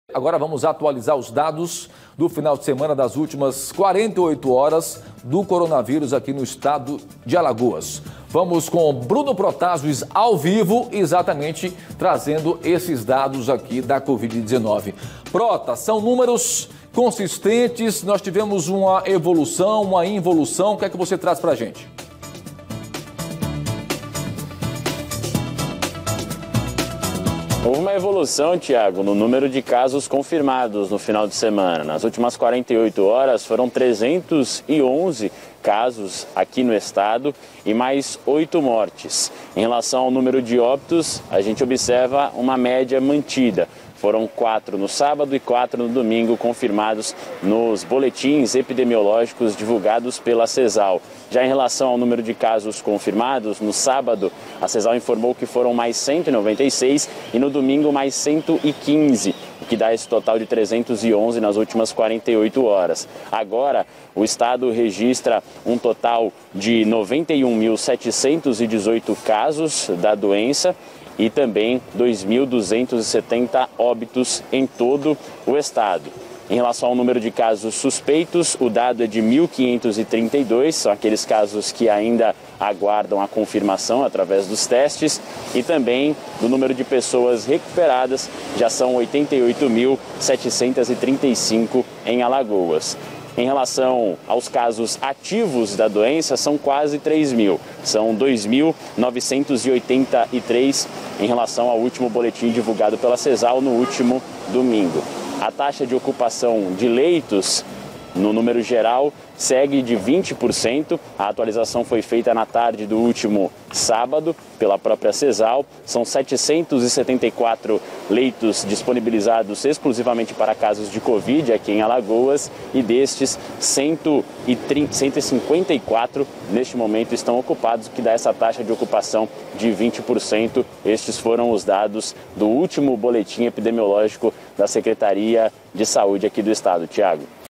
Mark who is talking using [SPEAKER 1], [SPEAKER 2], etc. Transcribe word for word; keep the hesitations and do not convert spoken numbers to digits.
[SPEAKER 1] Agora vamos atualizar os dados do final de semana das últimas quarenta e oito horas do coronavírus aqui no estado de Alagoas. Vamos com Bruno Protásio ao vivo, exatamente trazendo esses dados aqui da covid dezenove. Prota, são números consistentes, nós tivemos uma evolução, uma involução, o que é que você traz pra gente?
[SPEAKER 2] Houve uma evolução, Tiago, no número de casos confirmados no final de semana. Nas últimas quarenta e oito horas foram trezentos e onze casos aqui no estado e mais oito mortes. Em relação ao número de óbitos, a gente observa uma média mantida. Foram quatro no sábado e quatro no domingo confirmados nos boletins epidemiológicos divulgados pela CESAL. Já em relação ao número de casos confirmados, no sábado a CESAL informou que foram mais cento e noventa e seis e no domingo mais cento e quinze, o que dá esse total de trezentos e onze nas últimas quarenta e oito horas. Agora, o estado registra um total de noventa e um mil setecentos e dezoito casos da doença e também dois mil duzentos e setenta óbitos em todo o estado. Em relação ao número de casos suspeitos, o dado é de mil quinhentos e trinta e dois, são aqueles casos que ainda aguardam a confirmação através dos testes, e também do número de pessoas recuperadas, já são oitenta e oito mil setecentos e trinta e cinco em Alagoas. Em relação aos casos ativos da doença, são quase três mil. São dois mil novecentos e oitenta e três em relação ao último boletim divulgado pela CESAL no último domingo. A taxa de ocupação de leitos, no número geral, segue de vinte por cento. A atualização foi feita na tarde do último sábado pela própria CESAL. São setecentos e setenta e quatro leitos disponibilizados exclusivamente para casos de Covid aqui em Alagoas e destes cento e cinquenta e quatro neste momento estão ocupados, o que dá essa taxa de ocupação de vinte por cento. Estes foram os dados do último boletim epidemiológico da Secretaria de Saúde aqui do estado. Tiago.